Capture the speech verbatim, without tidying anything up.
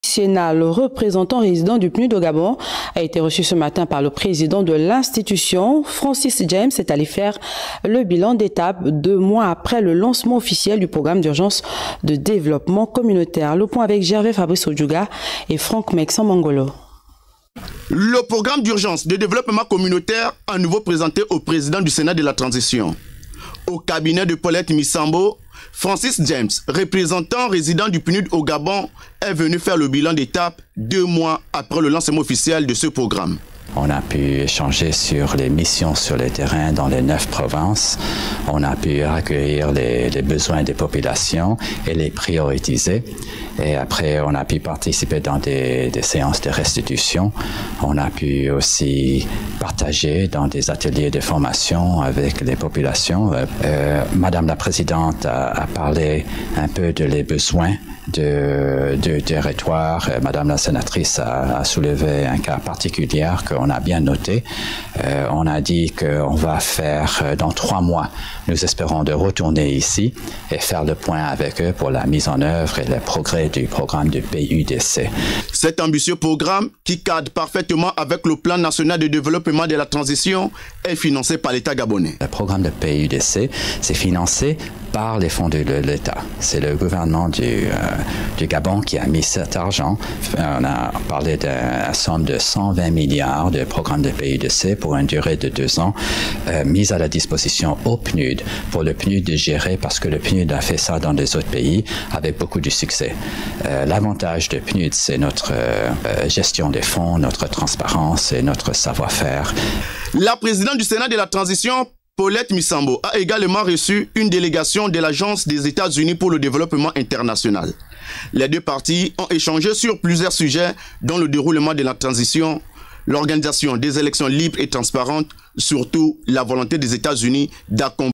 Sénat, le représentant résident du P N U D au Gabon, a été reçu ce matin par le président de l'institution. Francis James est allé faire le bilan d'étape deux mois après le lancement officiel du programme d'urgence de développement communautaire. Le point avec Gervais Fabrice Odjouga et Franck Mexan Mangolo. Le programme d'urgence de développement communautaire à nouveau présenté au président du Sénat de la transition. Au cabinet de Paulette Misambo, Francis James, représentant résident du P N U D au Gabon, est venu faire le bilan d'étape deux mois après le lancement officiel de ce programme. On a pu échanger sur les missions sur le terrain dans les neuf provinces. On a pu accueillir les, les besoins des populations et les prioriser. Et après, on a pu participer dans des, des séances de restitution. On a pu aussi partager dans des ateliers de formation avec les populations. Euh, Madame la Présidente a, a parlé un peu de les besoins de, de territoire. Madame la sénatrice a, a soulevé un cas particulier qu'on a bien noté. Euh, on a dit qu'on va faire euh, dans trois mois, nous espérons de retourner ici et faire le point avec eux pour la mise en œuvre et les progrès du programme du P U D C. Cet ambitieux programme, qui cadre parfaitement avec le plan national de développement de la transition, est financé par l'État gabonais. Le programme de P U D C, c'est financé par les fonds de l'État. C'est le gouvernement du, euh, du Gabon qui a mis cet argent. On a parlé d'une somme de cent vingt milliards de programme de P U D C pour une durée de deux ans, euh, mise à la disposition au P N U D pour le P N U D de gérer, parce que le P N U D a fait ça dans des autres pays avec beaucoup de succès. Euh, L'avantage du P N U D, c'est notre euh, gestion des fonds, notre transparence et notre savoir-faire. La présidente du Sénat de la transition, Paulette Misambo, a également reçu une délégation de l'Agence des États-Unis pour le développement international. Les deux parties ont échangé sur plusieurs sujets, dont le déroulement de la transition, l'organisation des élections libres et transparentes, surtout la volonté des États-Unis d'accompagner